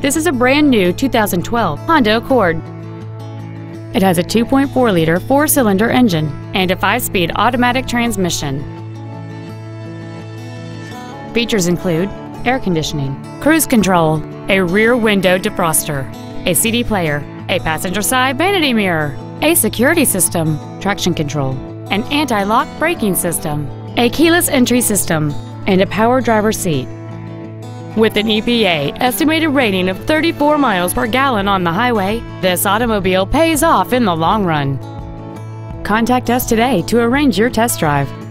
This is a brand new 2012 Honda Accord. It has a 2.4-liter four-cylinder engine and a 5-speed automatic transmission. Features include air conditioning, cruise control, a rear window defroster, a CD player, a passenger side vanity mirror, a security system, traction control, an anti-lock braking system, a keyless entry system, and a power driver's seat. With an EPA estimated rating of 34 miles per gallon on the highway, this automobile pays off in the long run. Contact us today to arrange your test drive.